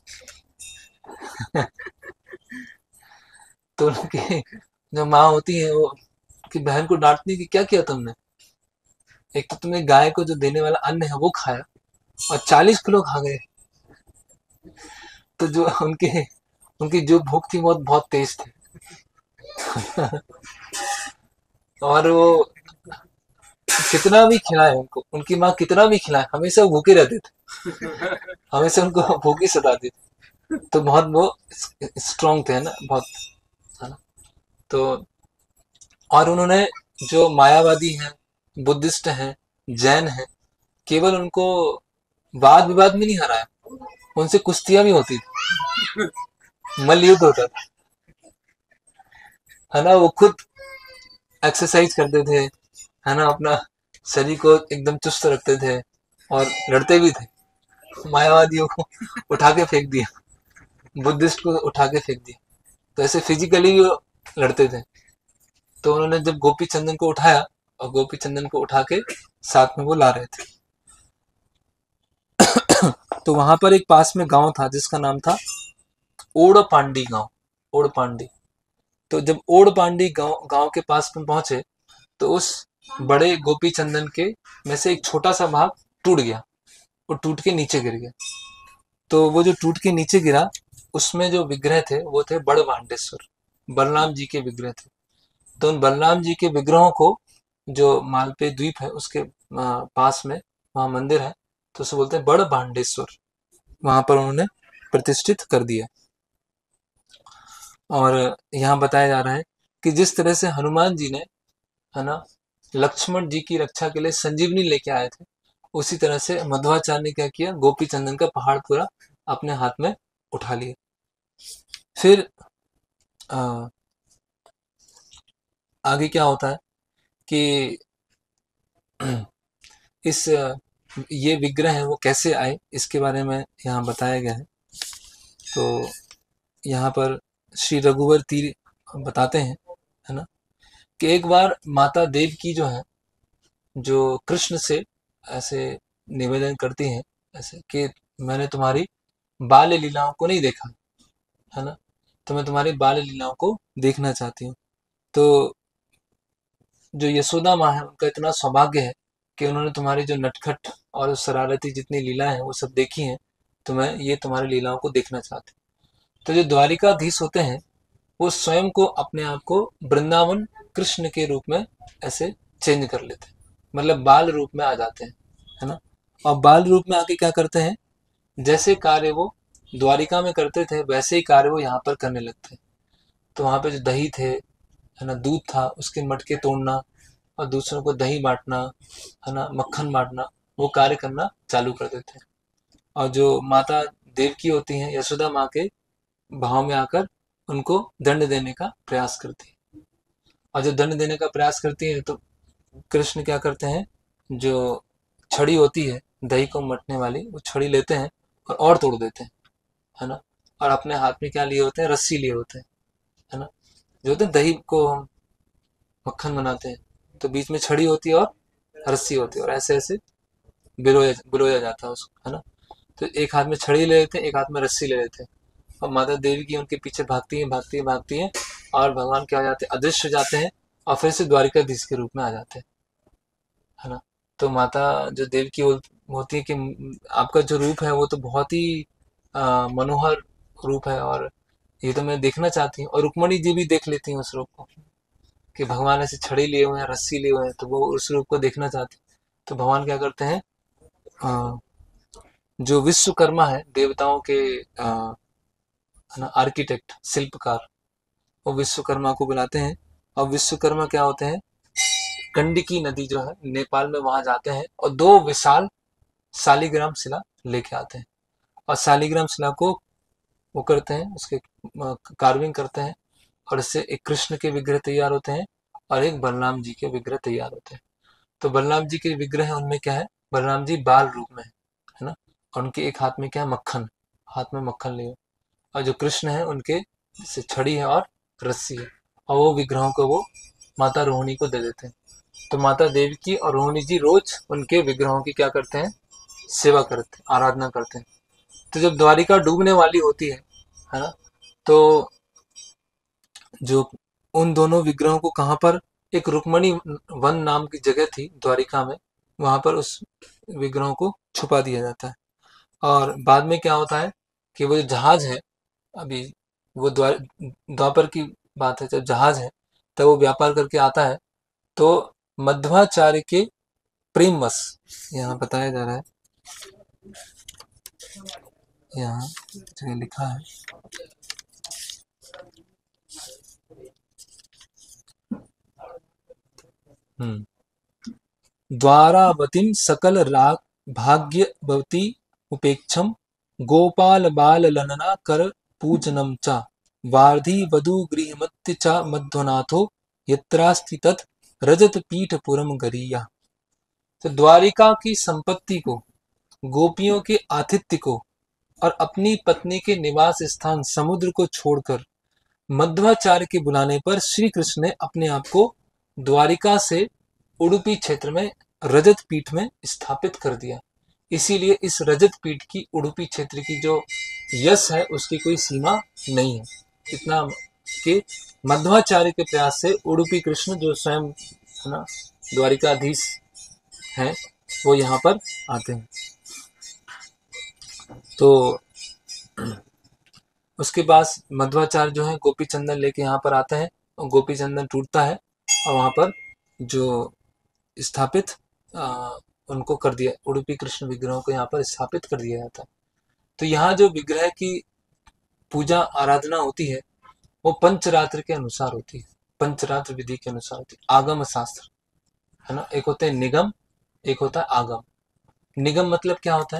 तो उनकी जो माँ होती है वो कि बहन को डांटती कि क्या किया तुमने, एक तो तुमने गाय को जो देने वाला अन्न है वो खाया और चालीस किलो खा गए। तो जो उनके उनकी जो भूख थी बहुत बहुत तेज थी और वो कितना भी खिलाए उनको, उनकी माँ कितना भी खिलाए हमेशा वो भूखे रहते थे, हमेशा उनको भूखी सताती थी। तो बहुत वो स्ट्रॉन्ग थे, है ना, बहुत, है ना। तो और उन्होंने जो मायावादी हैं, बुद्धिस्ट हैं, जैन हैं, केवल उनको वाद विवाद में नहीं हराया, उनसे कुश्तियां भी होती थी, मल्ल युद्ध होता था, है ना। वो खुद एक्सरसाइज करते थे, है ना, अपना शरीर को एकदम चुस्त रखते थे और लड़ते भी थे। मायावादियों को उठा के फेंक दिया, बुद्धिस्ट को उठा के फेंक दिया, तो ऐसे फिजिकली भी वो लड़ते थे। तो उन्होंने जब गोपी चंदन को उठाया, और गोपी चंदन को उठा के साथ में वो ला रहे थे, तो वहां पर एक पास में गांव था जिसका नाम था ओड़ पांडी गांव, ओड़ पांडी। तो जब ओड़ पांडी गांव गांव के पास में पहुंचे, तो उस बड़े गोपी चंदन के में से एक छोटा सा भाग टूट गया, वो टूट के नीचे गिर गया। तो वो जो टूट के नीचे गिरा, उसमें जो विग्रह थे वो थे बड़ भांडेश्वर, बलराम जी के विग्रह थे। तो उन बलराम जी के विग्रहों को, जो मालपे द्वीप है उसके आ, पास में वहां मंदिर है, तो उसे बोलते हैं बड़ भांडेश्वर, वहां पर उन्होंने प्रतिष्ठित कर दिया। और यहाँ बताया जा रहा है कि जिस तरह से हनुमान जी ने, है ना, लक्ष्मण जी की रक्षा के लिए संजीवनी लेके आए थे, उसी तरह से मध्वाचार्य ने क्या किया, गोपी चंदन का पहाड़ पूरा अपने हाथ में उठा लिया। फिर आ, आगे क्या होता है कि इस ये विग्रह है वो कैसे आए, इसके बारे में यहाँ बताया गया है। तो यहाँ पर श्री रघुवर तीर बताते हैं, है ना, कि एक बार माता देव की जो है, जो कृष्ण से ऐसे निवेदन करती हैं, ऐसे कि मैंने तुम्हारी बाल लीलाओं को नहीं देखा, है ना, तो मैं तुम्हारी बाल लीलाओं को देखना चाहती हूँ। तो जो यशोदा माँ है उनका इतना सौभाग्य है कि उन्होंने तुम्हारी जो नटखट और शरारती जितनी लीला है वो सब देखी हैं, तो मैं ये तुम्हारी लीलाओं को देखना चाहती हूँ। तो जो द्वारिकाधीश होते हैं वो स्वयं को, अपने आप को वृंदावन कृष्ण के रूप में ऐसे चेंज कर लेते हैं, मतलब बाल रूप में आ जाते हैं, है ना। और बाल रूप में आके क्या करते हैं, जैसे कार्य वो द्वारिका में करते थे वैसे ही कार्य वो यहाँ पर करने लगते हैं। तो वहाँ पे जो दही थे, है ना, दूध था, उसके मटके तोड़ना और दूसरों को दही बांटना, है ना, मक्खन बांटना, वो कार्य करना चालू कर देते हैं। और जो माता देवकी होती हैं, यशोदा माँ के भाव में आकर उनको दंड देने का प्रयास करती है। और जब दंड देने का प्रयास करती है तो कृष्ण क्या करते हैं, जो छड़ी होती है दही को मटने वाली, वो छड़ी लेते हैं और और तोड़ देते हैं, है ना। और अपने हाथ में क्या लिए होते हैं, रस्सी लिए होते हैं, है ना। जो होते हैं दही को हम मक्खन बनाते हैं, तो बीच में छड़ी होती है और रस्सी होती है, और ऐसे ऐसे बिलोया बिलोया जाता है उसको, है ना। तो एक हाथ में छड़ी ले लेते हैं, एक हाथ में रस्सी ले लेते हैं, और माता देवी की उनके पीछे भागती हैं भागती हैं भागती हैं, और भगवान क्या हो जाते हैं, अदृश्य हो जाते हैं, और फिर से द्वारिकाधीश के रूप में आ जाते हैं, है ना। तो माता जो देव की होती है कि आपका जो रूप है वो तो बहुत ही आ, मनोहर रूप है, और ये तो मैं देखना चाहती हूँ। और रुक्मणी जी भी देख लेती हैं उस रूप को, कि भगवान ऐसे छड़ी लिए हुए हैं, रस्सी लिए हुए हैं, तो वो उस रूप को देखना चाहती हैं। तो भगवान क्या करते हैं, आ, जो विश्वकर्मा है देवताओं के, आ, है ना, आर्किटेक्ट, शिल्पकार, वो विश्वकर्मा को बुलाते हैं। और विश्वकर्मा क्या होते हैं, गंडकी नदी जो है नेपाल में, वहां जाते हैं और दो विशाल शालिग्राम शिला लेके आते हैं। और शालिग्राम शिला को वो करते हैं, उसके कार्विंग करते हैं, और इससे एक कृष्ण के विग्रह तैयार होते हैं और एक बलराम जी के विग्रह तैयार होते हैं। तो बलराम जी के विग्रह है, उनमें क्या है, बलराम जी बाल रूप में है ना, और उनके एक हाथ में क्या है, मक्खन, हाथ में मक्खन लिए। और जो कृष्ण है उनके जैसे छड़ी है और रस्सी है, और वो विग्रहों को वो माता रोहिणी को दे देते हैं। तो माता देवी की और रोहिणी जी रोज उनके विग्रहों की क्या करते हैं, सेवा करते हैं, आराधना करते हैं। तो जब द्वारिका डूबने वाली होती है है ना, तो जो उन दोनों विग्रहों को कहाँ पर, एक रुक्मणी वन नाम की जगह थी द्वारिका में, वहां पर उस विग्रहों को छुपा दिया जाता है। और बाद में क्या होता है कि वो जो जहाज है, अभी वो द्वार द्वापर की बात है, जब जहाज है तब वो व्यापार करके आता है, तो मध्वाचार्य के प्रेमवश, यहाँ बताया जा रहा है, यहाँ जगह लिखा है, हम्म द्वारावतीं सकल राग भाग्यवती उपेक्षम गोपाल बाल ललना कर पूजनम च वार्धी वधु गृहमत्य च मध्वनाथो यत्रास्ति तत् रजत पीठ पुरम गरीया। तो द्वारिका की संपत्ति को, गोपियों के आतिथ्य को और अपनी पत्नी के निवास स्थान समुद्र को छोड़कर मध्वाचार्य के बुलाने पर श्री कृष्ण ने अपने आप को द्वारिका से उडुपी क्षेत्र में रजत पीठ में स्थापित कर दिया। इसीलिए इस रजत पीठ की, उडुपी क्षेत्र की जो यश है उसकी कोई सीमा नहीं है। इतना कि मध्वाचार्य के प्रयास से उडुपी कृष्ण जो स्वयं है ना द्वारिकाधीश हैं, वो यहाँ पर आते हैं। तो उसके बाद मध्वाचार्य जो है गोपी चंदन लेके यहाँ पर आता है और गोपी चंदन टूटता है और वहाँ पर जो स्थापित आ, उनको कर दिया, उडुपी कृष्ण विग्रहों को यहाँ पर स्थापित कर दिया जाता है। तो यहाँ जो विग्रह की पूजा आराधना होती है वो पंचरात्र के अनुसार होती है, पंचरात्र विधि के अनुसार होती है। आगम शास्त्र है ना, एक होते हैं निगम, एक होता है आगम। निगम मतलब क्या होता है?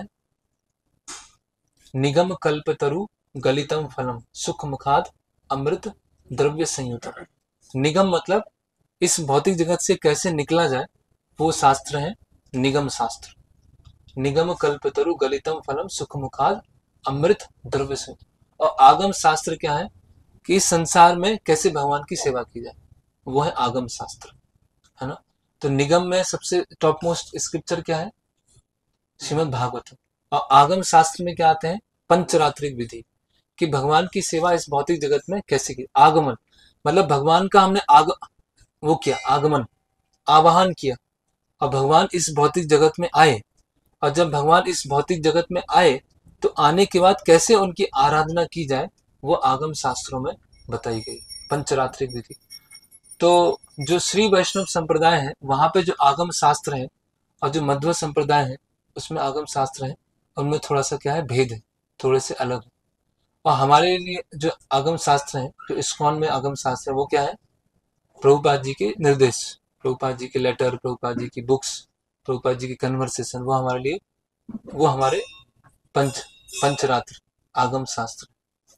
निगम कल्पतरु गलितम फलम सुख मुखाद अमृत द्रव्य संयुतम। निगम मतलब इस भौतिक जगत से कैसे निकला जाए, वो शास्त्र है निगम शास्त्र। निगम कल्पतरु गलितम फलम सुख मुखाद अमृत द्रव्य संयुत। और आगम शास्त्र क्या है कि इस संसार में कैसे भगवान की सेवा की जाए, वो है आगम शास्त्र, है ना। तो निगम में सबसे टॉप मोस्ट स्क्रिप्चर क्या है? श्रीमद् भागवत। और आगम शास्त्र में क्या आते हैं? पंचरात्रिक विधि, कि भगवान की सेवा इस भौतिक जगत में कैसे की। आगमन मतलब भगवान का हमने आग वो किया, आगमन आवाहन किया और भगवान इस भौतिक जगत में आए। और जब भगवान इस भौतिक जगत में आए तो आने के बाद कैसे उनकी आराधना की जाए, वो आगम शास्त्रों में बताई गई, पंचरात्रिक विधि। तो जो श्री वैष्णव संप्रदाय है वहां पे जो आगम शास्त्र है और जो मध्व संप्रदाय है उसमें आगम शास्त्र है, उनमें थोड़ा सा क्या है, भेद है, थोड़े से अलग है। और हमारे लिए जो आगम शास्त्र है, जो इस्कॉन में आगम शास्त्र है, वो क्या है? प्रभुपाद जी के निर्देश, प्रभुपाद जी के लेटर, प्रभुपाद जी की बुक्स, प्रभुपाद जी की कन्वर्सेशन, वो हमारे लिए, वो हमारे पंच पंचरात्र आगम शास्त्र।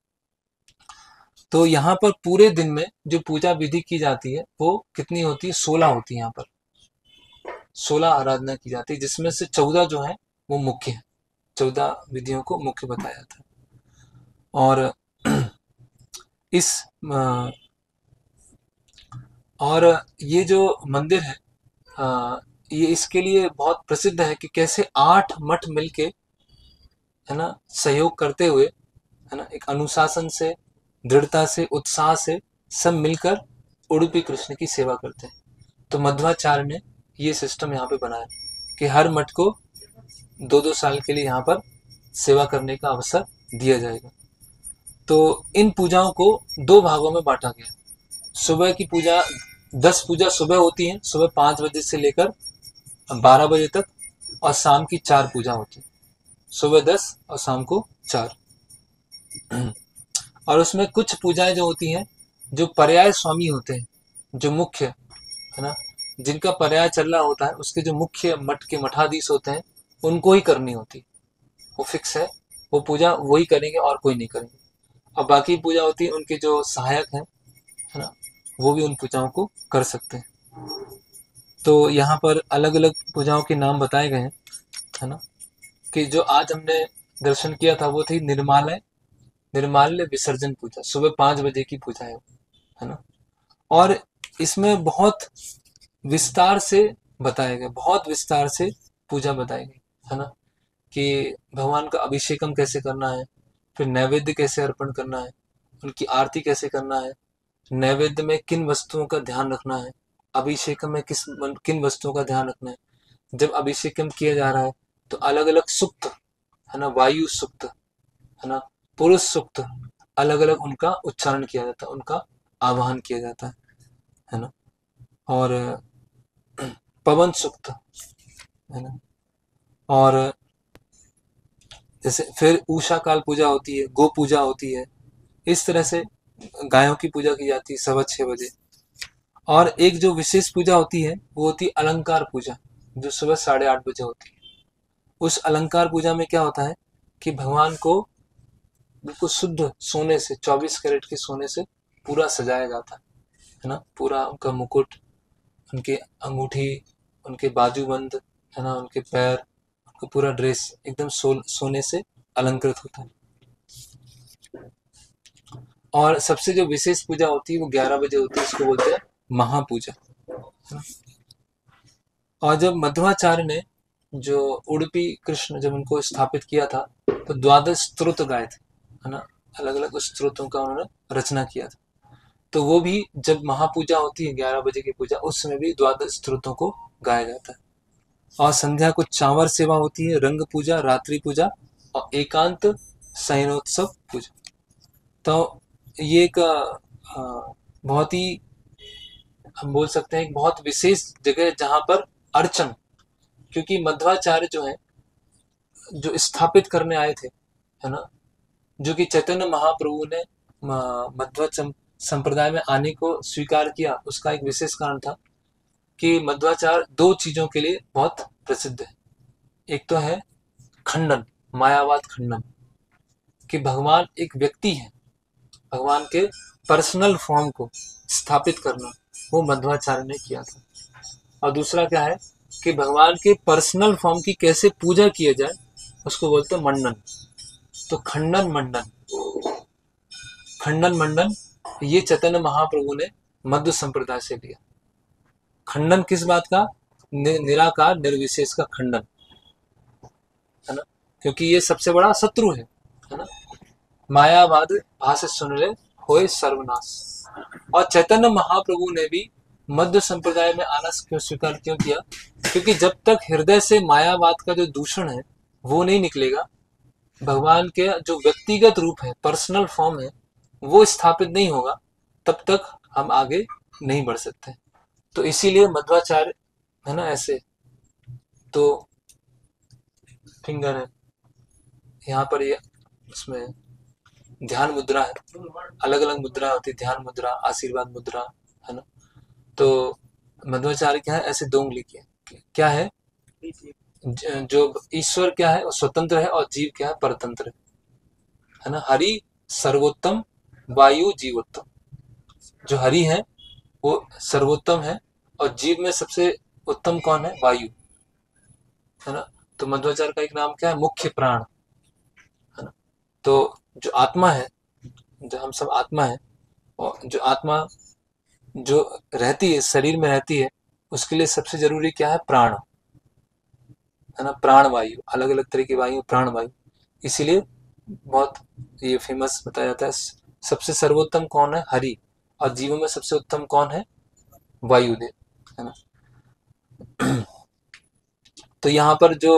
तो यहाँ पर पूरे दिन में जो पूजा विधि की जाती है वो कितनी होती है? सोलह होती है। यहाँ पर सोलह आराधना की जाती है, जिसमें से चौदह जो है वो मुख्य है, चौदह विधियों को मुख्य बताया जाता है। और इस और ये जो मंदिर है ये इसके लिए बहुत प्रसिद्ध है कि कैसे आठ मठ मिलके है ना सहयोग करते हुए है ना एक अनुशासन से, दृढ़ता से, उत्साह से सब मिलकर उडुपी कृष्ण की सेवा करते हैं। तो मध्वाचार्य ने ये सिस्टम यहाँ पे बनाया कि हर मठ को दो दो साल के लिए यहाँ पर सेवा करने का अवसर दिया जाएगा। तो इन पूजाओं को दो भागों में बांटा गया। सुबह की पूजा, दस पूजा सुबह होती है, सुबह पाँच बजे से लेकर बारह बजे तक, और शाम की चार पूजा होती है, सुबह दस और शाम को चार। और उसमें कुछ पूजाएं जो होती हैं जो पर्याय स्वामी होते हैं, जो मुख्य है ना, जिनका पर्याय चल रहा होता है, उसके जो मुख्य मठ के मठाधीश होते हैं उनको ही करनी होती, वो फिक्स है, वो पूजा वही करेंगे और कोई नहीं करेंगे। और बाकी पूजा होती है उनके जो सहायक हैं है ना, वो भी उन पूजाओं को कर सकते हैं। तो यहाँ पर अलग अलग पूजाओं के नाम बताए गए हैं है ना, कि जो आज हमने दर्शन किया था वो थी निर्मालय निर्माल्य विसर्जन पूजा, सुबह पाँच बजे की पूजा है है ना। और इसमें बहुत विस्तार से बताया गया, बहुत विस्तार से पूजा बताई गई है ना, कि भगवान का अभिषेकम कैसे करना है, फिर नैवेद्य कैसे अर्पण करना है, उनकी आरती कैसे करना है, नैवेद्य में किन वस्तुओं का ध्यान रखना है, अभिषेकम में किस किन वस्तुओं का ध्यान रखना है। जब अभिषेकम किया जा रहा है तो अलग अलग सुक्त है ना, वायु सुक्त है ना, पुरुष सुक्त, अलग अलग उनका उच्चारण किया जाता है, उनका आवाहन किया जाता है है ना। और पवन सुक्त है ना, और जैसे फिर उषा काल पूजा होती है, गो पूजा होती है, इस तरह से गायों की पूजा की जाती है सवा छह बजे। और एक जो विशेष पूजा होती है वो होती है अलंकार पूजा, जो सुबह साढ़े आठ बजे होती है। उस अलंकार पूजा में क्या होता है कि भगवान को बिल्कुल शुद्ध सोने से, चौबीस कैरेट के सोने से पूरा सजाया जाता है है ना, पूरा उनका मुकुट, उनके अंगूठी, उनके बाजूबंद, है ना, उनके पैर, उनका पूरा ड्रेस एकदम सो, सोने से अलंकृत होता है। और सबसे जो विशेष पूजा होती है वो ग्यारह बजे होती है, उसको बोलते हैं महापूजा, है ना। और जब मध्वाचार्य ने जो उडुपी कृष्ण जब उनको स्थापित किया था तो द्वादश स्तोत्र गाए थे, है ना, अलग अलग स्तोत्रों का उन्होंने रचना किया था। तो वो भी जब महापूजा होती है ग्यारह बजे की पूजा, उस समय भी द्वादश स्तोत्रों को गाया जाता है। और संध्या को चावर सेवा होती है, रंग पूजा, रात्रि पूजा और एकांत शयनोत्सव पूजा। तो ये एक आ, बहुत ही, हम बोल सकते हैं एक बहुत विशेष जगह है जहां पर अर्चन, क्योंकि मध्वाचार्य जो है जो स्थापित करने आए थे, है ना, जो कि चैतन्य महाप्रभु ने मध्व संप्रदाय में आने को स्वीकार किया, उसका एक विशेष कारण था कि मध्वाचार्य दो चीजों के लिए बहुत प्रसिद्ध है। एक तो है खंडन, मायावाद खंडन, कि भगवान एक व्यक्ति है, भगवान के पर्सनल फॉर्म को स्थापित करना, वो मध्वाचार्य ने किया था। और दूसरा क्या है कि भगवान के पर्सनल फॉर्म की कैसे पूजा किया जाए, उसको बोलते हैं मंडन। तो खंडन मंडन, खंडन मंडन ये चैतन्य महाप्रभु ने मध्व संप्रदाय से लिया। खंडन किस बात का? निराकार निर्विशेष का खंडन, है ना, क्योंकि ये सबसे बड़ा शत्रु है, है ना। मायावाद भाषा सुन ले होए सर्वनाश। और चैतन्य महाप्रभु ने भी मध्य संप्रदाय में आना क्यों स्वीकार क्यों किया? क्योंकि जब तक हृदय से मायावाद का जो दूषण है वो नहीं निकलेगा, भगवान के जो व्यक्तिगत रूप है, पर्सनल फॉर्म है, वो स्थापित नहीं होगा, तब तक हम आगे नहीं बढ़ सकते। तो इसीलिए मध्वाचार्य, है ना, ऐसे तो फिंगर है यहाँ पर, ये उसमें ध्यान मुद्रा है, अलग अलग मुद्रा होती है, ध्यान मुद्रा, आशीर्वाद मुद्रा, है ना। तो मध्वाचार्य क्या है, ऐसे दो उंगली की है। क्या है? जो ईश्वर क्या है, स्वतंत्र है, और जीव क्या है, परतंत्र है ना। हरि सर्वोत्तम, वायु जीवोत्तम। जो हरि है वो सर्वोत्तम है, और जीव में सबसे उत्तम कौन है? वायु, है ना। तो मध्वाचार्य का एक नाम क्या है? मुख्य प्राण, है ना। तो जो आत्मा है, जो हम सब आत्मा है, और जो आत्मा जो रहती है, शरीर में रहती है, उसके लिए सबसे जरूरी क्या है? प्राण, है ना। प्राण वायु, अलग अलग तरह की वायु, प्राण वायु। इसीलिए बहुत ये फेमस बताया जाता है, सबसे सर्वोत्तम कौन है? हरि। और जीवों में सबसे उत्तम कौन है? वायुदेव, है ना। तो यहाँ पर जो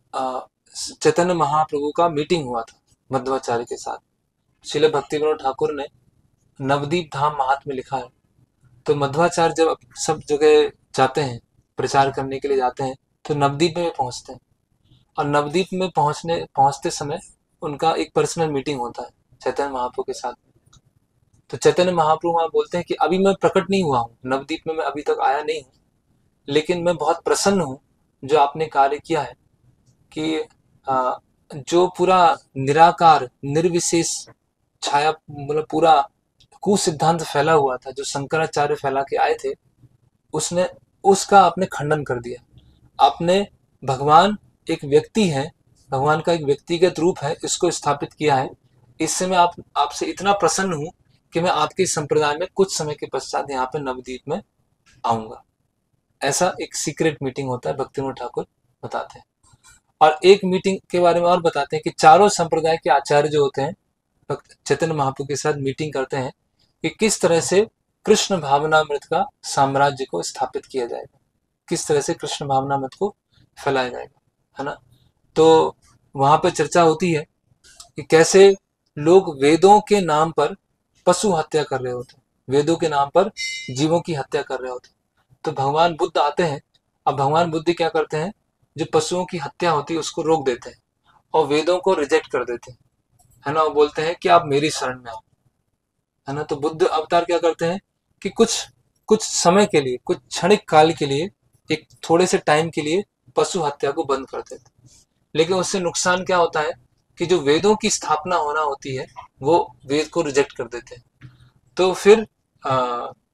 चैतन्य महाप्रभु का मीटिंग हुआ था मध्वाचार्य के साथ, श्रील भक्तिविनोद ठाकुर ने नवदीप धाम महात्म्य लिखा है। तो मध्वाचार्य जब सब जगह जाते हैं, प्रचार करने के लिए जाते हैं, तो नवदीप में पहुंचते हैं, और नवदीप में पहुंचने पहुंचते समय उनका एक पर्सनल मीटिंग होता है चैतन्य महाप्रभु के साथ। तो चैतन्य महाप्रभु वहां बोलते हैं कि अभी मैं प्रकट नहीं हुआ हूँ, नवदीप में मैं अभी तक आया नहीं हूँ, लेकिन मैं बहुत प्रसन्न हूँ जो आपने कार्य किया है, कि आ, जो पूरा निराकार निर्विशेष छाया, मतलब पूरा कुसिद्धांत फैला हुआ था, जो शंकराचार्य फैला के आए थे, उसने उसका आपने खंडन कर दिया। आपने भगवान एक व्यक्ति है, भगवान का एक व्यक्तिगत रूप है, इसको स्थापित किया है। इससे मैं आप आपसे इतना प्रसन्न हूं कि मैं आपके संप्रदाय में कुछ समय के पश्चात यहाँ पे नवदीप में आऊंगा। ऐसा एक सीक्रेट मीटिंग होता है, भक्तिविनोद ठाकुर बताते हैं। और एक मीटिंग के बारे में और बताते हैं कि चारों संप्रदाय के आचार्य जो होते हैं चैतन्य महाप्रभु के साथ मीटिंग करते हैं कि किस तरह से कृष्ण भावनामृत का साम्राज्य को स्थापित किया जाएगा, किस तरह से कृष्ण भावनामृत को फैलाया जाएगा, है ना। तो वहां पर चर्चा होती है कि कैसे लोग वेदों के नाम पर पशु हत्या कर रहे होते, वेदों के नाम पर जीवों की हत्या कर रहे होते। तो भगवान बुद्ध आते हैं, अब भगवान बुद्ध क्या करते हैं, जो पशुओं की हत्या होती है उसको रोक देते हैं और वेदों को रिजेक्ट कर देते हैं, है ना। वो बोलते हैं कि आप मेरी शरण में आओ, है ना। तो बुद्ध अवतार क्या करते हैं कि कुछ कुछ समय के लिए, कुछ क्षणिक काल के लिए, एक थोड़े से टाइम के लिए पशु हत्या को बंद कर देते हैं। लेकिन उससे नुकसान क्या होता है कि जो वेदों की स्थापना होना होती है वो वेद को रिजेक्ट कर देते हैं। तो फिर आ,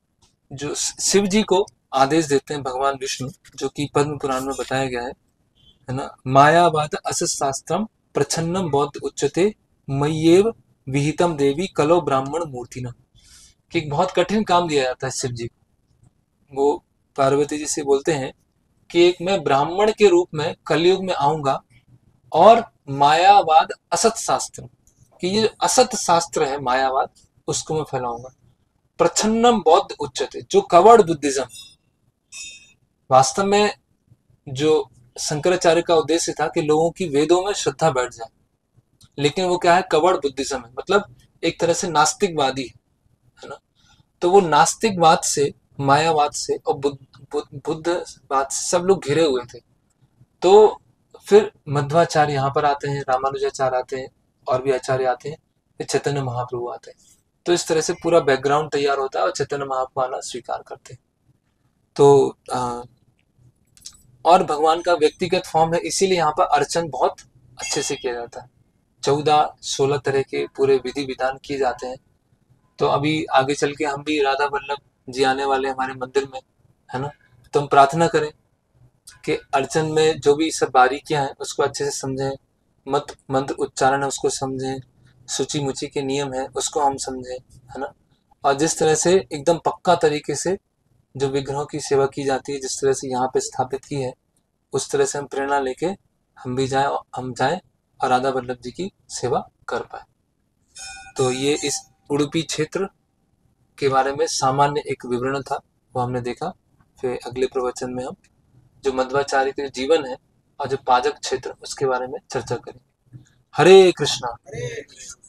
जो शिव जी को आदेश देते हैं भगवान विष्णु, जो कि पद्म पुराण में बताया गया है है ना, मायावाद असत शास्त्रम प्रछन्नम बौद्ध उच्चते मय्येव विहितम देवी कलो ब्राह्मण मूर्तिना, कि एक बहुत कठिन काम दिया जाता है शिव जी को। वो पार्वती जी से बोलते हैं कि एक मैं ब्राह्मण के रूप में कलयुग में आऊंगा और मायावाद असत शास्त्र, कि ये जो असत शास्त्र है मायावाद, उसको मैं फैलाऊंगा। प्रछन्नम बौद्ध उच्चते, जो कवर्ड बुद्धिज्म, वास्तव में जो शंकराचार्य का उद्देश्य था कि लोगों की वेदों में श्रद्धा बैठ जाए, लेकिन वो क्या है, कवर्ड बुद्धिज्म है, मतलब एक तरह से नास्तिकवादी है ना। तो वो नास्तिकवाद से, मायावाद से और बुद्ध बुद्ध बुद्धवाद से सब लोग घिरे हुए थे। तो फिर मध्वाचार्य यहाँ पर आते हैं, रामानुजाचार्य आते हैं, और भी आचार्य आते हैं, फिर चैतन्य महाप्रभु आते हैं। तो इस तरह से पूरा बैकग्राउंड तैयार होता है और चैतन्य महाप्रभु आना स्वीकार करते हैं। तो आ, और भगवान का व्यक्तिगत फॉर्म है, इसीलिए यहाँ पर अर्चन बहुत अच्छे से किया जाता है। चौदह सोलह तरह के पूरे विधि विधान किए जाते हैं। तो अभी आगे चल के हम भी राधा वल्लभ जी आने वाले हमारे मंदिर में, है ना। तो हम प्रार्थना करें कि अर्चन में जो भी सब बारीकियां हैं उसको अच्छे से समझें, मत मंत्र उच्चारण है उसको समझें, सूची मुची के नियम है उसको हम समझें, है ना। और जिस तरह से एकदम पक्का तरीके से जो विग्रहों की सेवा की जाती है, जिस तरह से यहाँ पे स्थापित की है, उस तरह से हम प्रेरणा लेके हम भी जाएं, हम जाएं और राधा वल्लभ जी की सेवा कर पाए। तो ये इस उडुपी क्षेत्र के बारे में सामान्य एक विवरण था, वो हमने देखा। फिर अगले प्रवचन में हम जो मध्वाचार्य के जीवन है और जो पाजक क्षेत्र उसके बारे में चर्चा करेंगे। हरे कृष्णा।